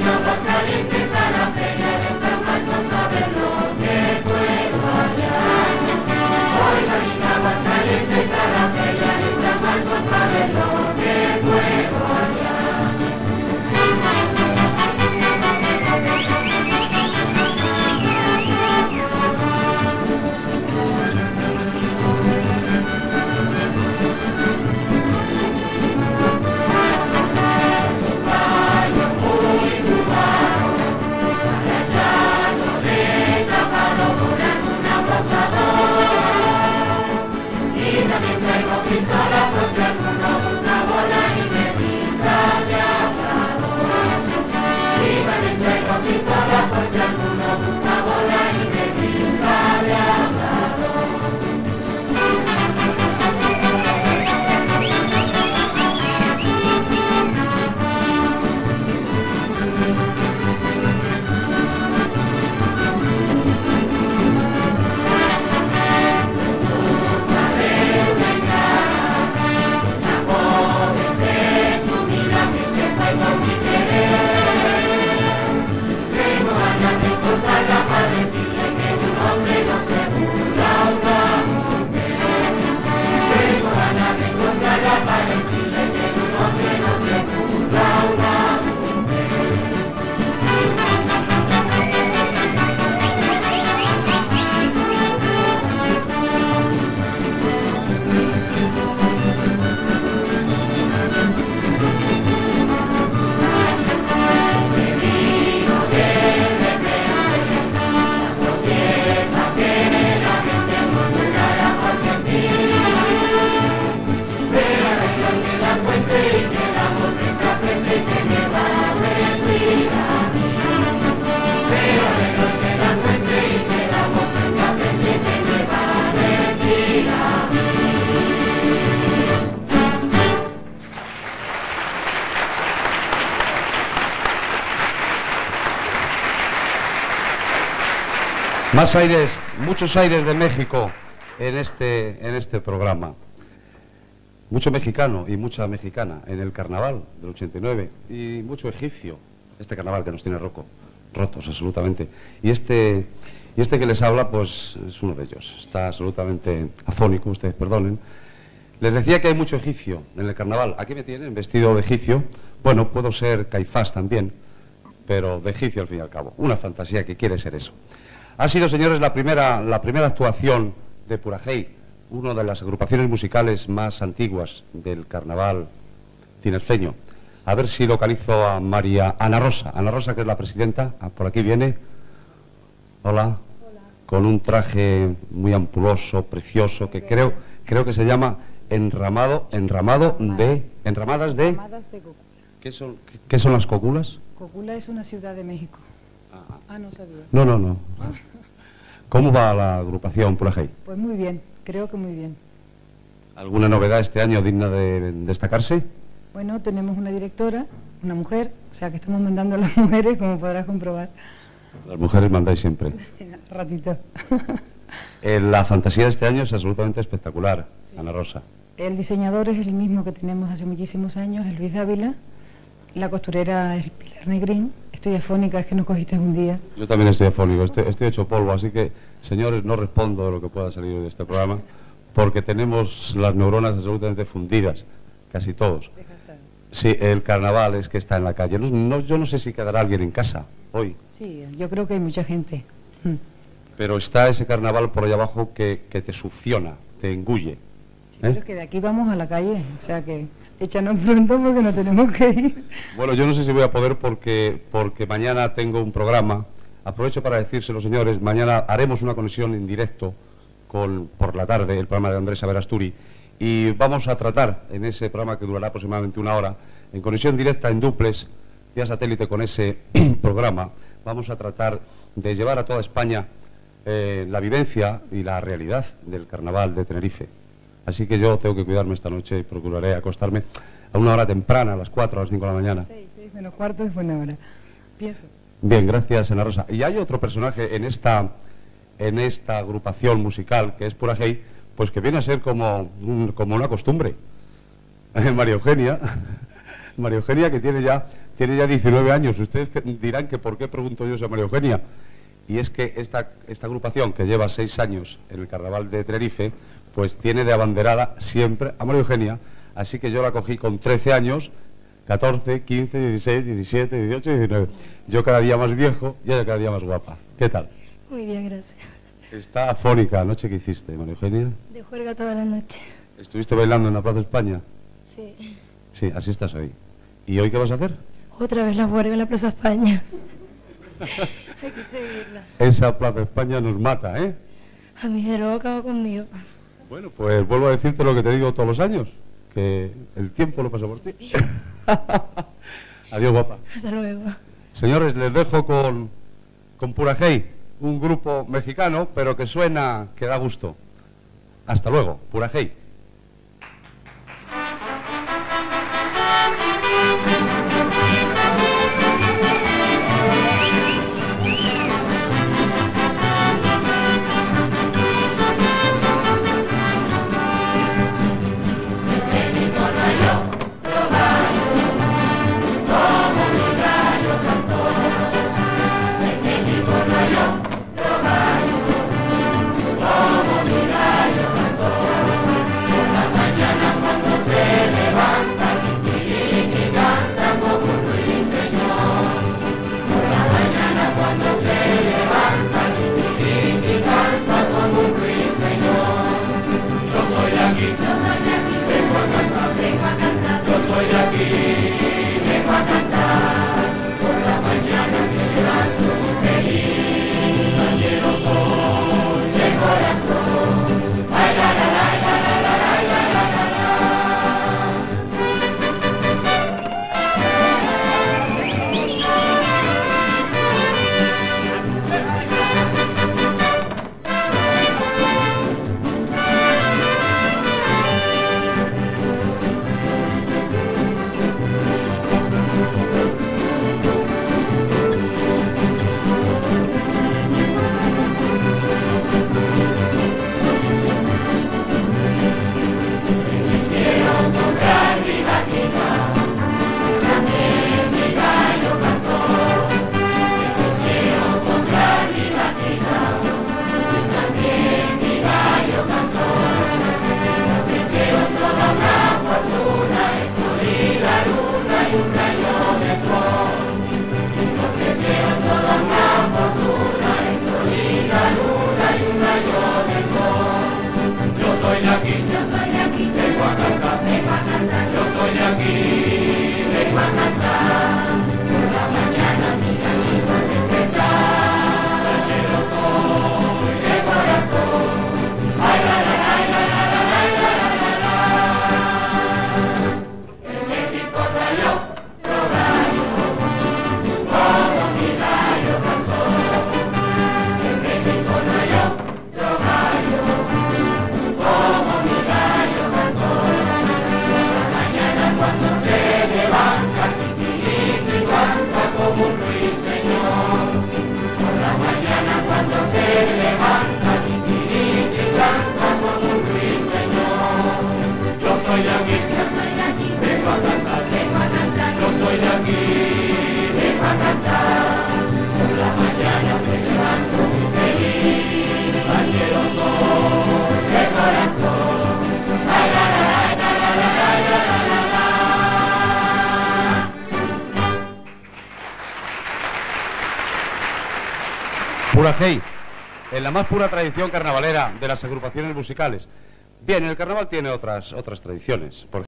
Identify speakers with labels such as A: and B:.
A: Más aires, muchos aires de México en este programa. Mucho mexicano y mucha mexicana en el carnaval del 89 y mucho egipcio, este carnaval que nos tiene rotos absolutamente. Y este que les habla, pues es uno de ellos. Está absolutamente afónico, ustedes perdonen. Les decía que hay mucho egipcio en el carnaval. Aquí me tienen vestido de egipcio. Bueno, puedo ser Caifás también, pero de egipcio al fin y al cabo. Una fantasía que quiere ser eso. Ha sido, señores, la primera actuación de Purajey, una de las agrupaciones musicales más antiguas del carnaval tinerfeño. A ver si localizo a María Ana Rosa. Ana Rosa, que es la presidenta, por aquí viene. Hola. Hola. Con un traje muy ampuloso, precioso, que creo que se llama enramadas de cócula. ¿Qué son las cóculas?
B: Cócula es una ciudad de México. Ah, no sabía.
A: No. ¿Cómo va la agrupación Purajey?
B: Pues muy bien, creo que muy bien.
A: ¿Alguna novedad este año digna de destacarse?
B: Bueno, tenemos una directora, una mujer, o sea que estamos mandando a las mujeres, como podrás comprobar.
A: Las mujeres mandáis siempre.
B: Ratito.
A: La fantasía de este año es absolutamente espectacular, sí. Ana Rosa.
B: El diseñador es el mismo que tenemos hace muchísimos años, es Luis Dávila. La costurera es Pilar Negrín. Estoy afónica, es que nos cogiste un día.
A: Yo también estoy afónico, estoy hecho polvo, así que, señores, no respondo de lo que pueda salir de este programa, porque tenemos las neuronas absolutamente fundidas, casi todos. Sí, el carnaval es que está en la calle. Yo no sé si quedará alguien en casa hoy.
B: Sí, yo creo que hay mucha gente.
A: Pero está ese carnaval por allá abajo que te succiona, te engulle.
B: Sí, pero es que de aquí vamos a la calle, o sea que... Échanos pronto porque no tenemos que ir.
A: Bueno, yo no sé si voy a poder porque mañana tengo un programa. Aprovecho para decírselo, señores, mañana haremos una conexión en directo por la tarde, el programa de Andrés Averasturi, y vamos a tratar en ese programa que durará aproximadamente una hora, en conexión directa en duplex, vía satélite con ese programa, vamos a tratar de llevar a toda España la vivencia y la realidad del carnaval de Tenerife. Así que yo tengo que cuidarme esta noche y procuraré acostarme a una hora temprana, a las 4, a las 5 de la mañana.
B: 6 menos cuarto es buena hora. Pienso.
A: Bien, gracias, Ana Rosa. Y hay otro personaje en esta agrupación musical, que es Purajey, pues que viene a ser como una costumbre. María Eugenia, que tiene ya tiene ya 19 años. Ustedes dirán que por qué pregunto yo a María Eugenia. Y es que esta agrupación, que lleva 6 años en el Carnaval de Tenerife, pues tiene de abanderada siempre a María Eugenia, así que yo la cogí con 13 años, 14, 15, 16, 17, 18, 19. Yo cada día más viejo y ella cada día más guapa. ¿Qué tal?
C: Muy bien, gracias.
A: Está afónica. ¿Anoche qué hiciste, María Eugenia?
C: De juerga toda la noche.
A: ¿Estuviste bailando en la Plaza España?
C: Sí.
A: Sí, así estás hoy. ¿Y hoy qué vas a hacer?
C: Otra vez la juerga en la Plaza España. Hay que seguirla.
A: Esa Plaza España nos mata, ¿eh?
C: A mí de luego acabó conmigo.
A: Bueno, pues vuelvo a decirte lo que te digo todos los años, que el tiempo lo pasa por ti. Adiós, guapa.
C: Hasta luego.
A: Señores, les dejo con Pura Hey, un grupo mexicano, pero que suena, que da gusto. Hasta luego, Pura Hey. Pura Hey, en la más pura tradición carnavalera de las agrupaciones musicales. Bien, el carnaval tiene otras tradiciones. Por